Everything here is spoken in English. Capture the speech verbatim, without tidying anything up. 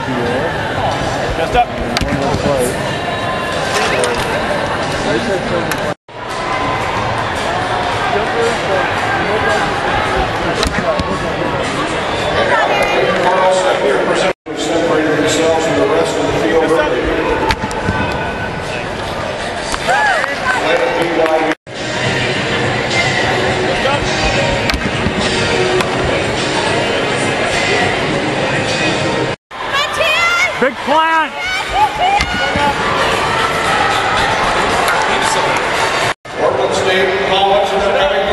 Messed up. Separated themselves from the rest of the field early. Big plant! Portland State College is coming